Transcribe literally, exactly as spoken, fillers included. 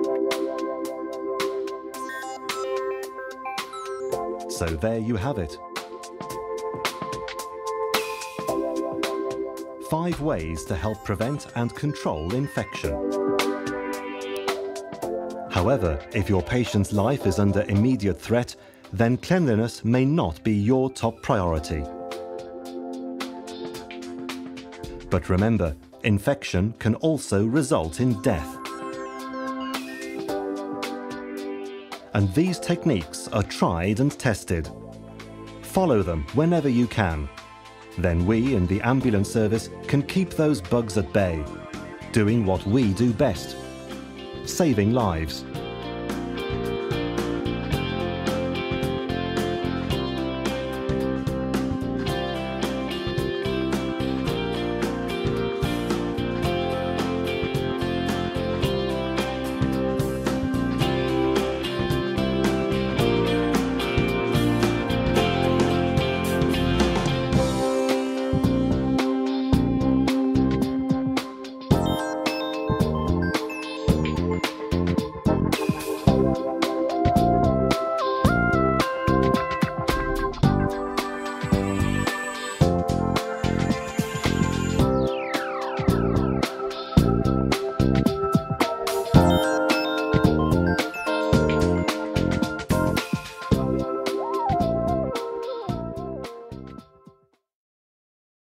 So there you have it. Five ways to help prevent and control infection. However, if your patient's life is under immediate threat, then cleanliness may not be your top priority. But remember, infection can also result in death. And these techniques are tried and tested. Follow them whenever you can. Then we in the ambulance service can keep those bugs at bay, doing what we do best: saving lives.